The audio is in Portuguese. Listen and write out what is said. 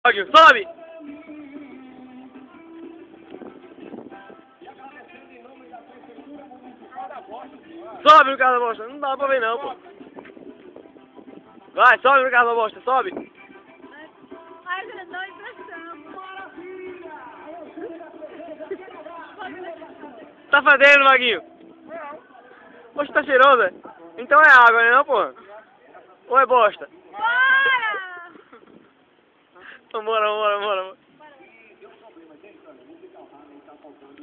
Sobe! Sobe no carro da bosta, não dá pra ver não, pô. Vai, sobe no carro da bosta, sobe. Ai, já dá impressão. Tá fazendo, Maguinho? Poxa, tá cheirosa? Então é água, né não, pô? Ou é bosta? Bora! Então bora.